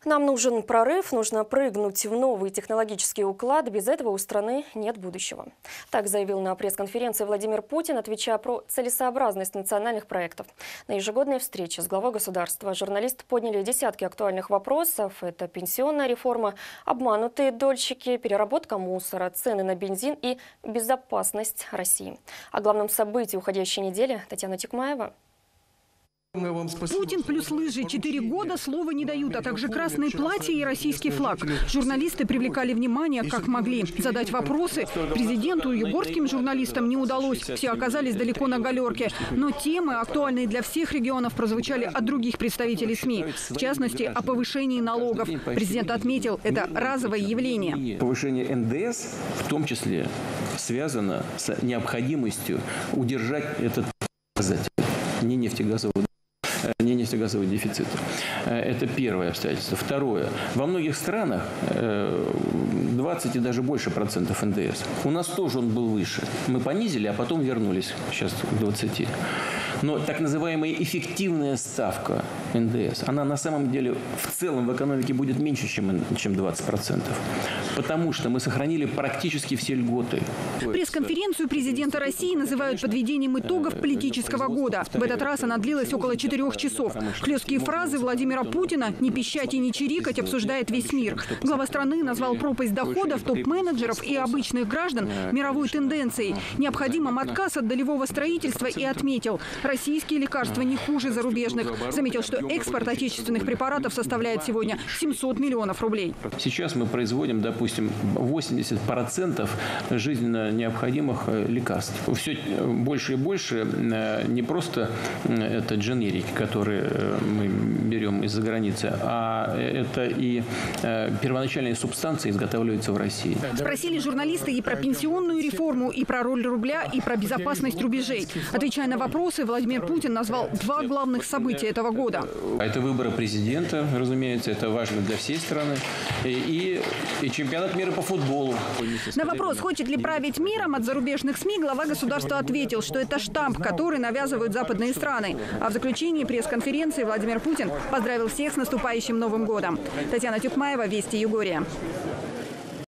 Нам нужен прорыв, нужно прыгнуть в новый технологический уклад. Без этого у страны нет будущего. Так заявил на пресс-конференции Владимир Путин, отвечая про целесообразность национальных проектов. На ежегодной встрече с главой государства журналисты подняли десятки актуальных вопросов. Это пенсионная реформа, обманутые дольщики, переработка мусора, цены на бензин и безопасность России. О главном событии уходящей недели Татьяна Тюкмаева. Путин плюс лыжи 4 года слова не дают, а также красное платье и российский флаг. Журналисты привлекали внимание как могли. Задать вопросы президенту и югорским журналистам не удалось. Все оказались далеко на галерке. Но темы, актуальные для всех регионов, прозвучали от других представителей СМИ. В частности, о повышении налогов. Президент отметил, это разовое явление. Повышение НДС в том числе связано с необходимостью удержать этот показатель, не нефтегазовый дефицит. Это первое обстоятельство. Второе. Во многих странах 20 и даже больше процентов НДС. У нас тоже он был выше. Мы понизили, а потом вернулись сейчас к 20. Но так называемая эффективная ставка НДС, она на самом деле в целом в экономике будет меньше, чем 20%. Потому что мы сохранили практически все льготы. Пресс-конференцию президента России называют подведением итогов политического года. В этот раз она длилась около 4 часов. Хлесткие фразы Владимира Путина «не пищать и не чирикать» обсуждает весь мир. Глава страны назвал пропасть доходов топ-менеджеров и обычных граждан мировой тенденцией, необходимым отказ от долевого строительства и отметил – российские лекарства не хуже зарубежных. Заметил, что экспорт отечественных препаратов составляет сегодня 700 миллионов рублей. Сейчас мы производим, допустим, 80% жизненно необходимых лекарств. Все больше и больше не просто это дженерики, которые мы берем из-за границы, а это и первоначальные субстанции изготавливаются в России. Спросили журналисты и про пенсионную реформу, и про роль рубля, и про безопасность рубежей. Отвечая на вопросы, Владимир Путин назвал 2 главных события этого года. Это выборы президента, разумеется, это важно для всей страны. И чемпионат мира по футболу. На вопрос, хочет ли править миром, от зарубежных СМИ глава государства ответил, что это штамп, который навязывают западные страны. А в заключении пресс-конференции Владимир Путин поздравил всех с наступающим Новым годом. Татьяна Тюкмаева, Вести Югория.